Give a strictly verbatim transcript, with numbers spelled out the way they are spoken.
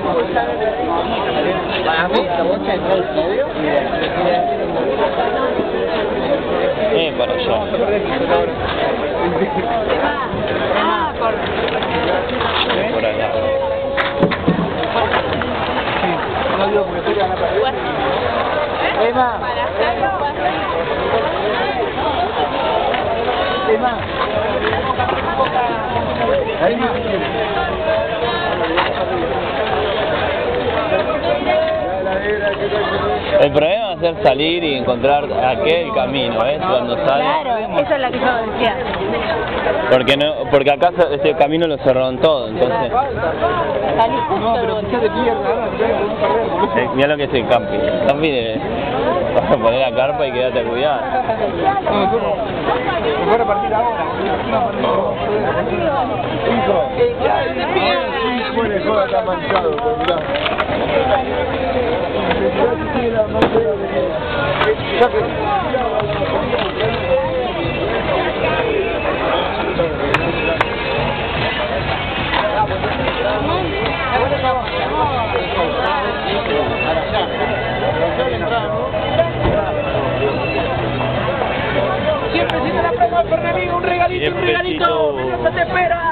Eh, para allá. Por acá. Emma. Emma. El problema va a ser salir y encontrar aquel camino, ¿eh? Cuando sale. Claro, esa es la que yo decía. Porque no, porque acá ese camino lo cerraron todo, entonces. Salí justo de golpe. Eh, mira lo que es el camping. El camping es, vas a poner la carpa y quédate a cuidar. Voy a repartir ahora. Bueno, joda, está manchado, pero mirá. Siempre si te la pega por enemigo, un regalito, un regalito, te espera.